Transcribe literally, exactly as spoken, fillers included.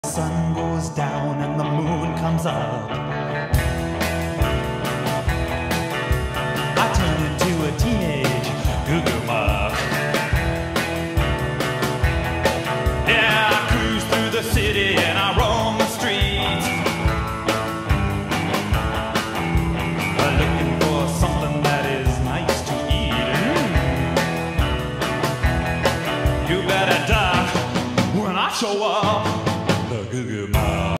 The sun goes down and the moon comes up. I turn into a teenage goo-goo muck. Yeah, I cruise through the city and I roam the streets, looking for something that is nice to eat. Mm. You better die when I show up.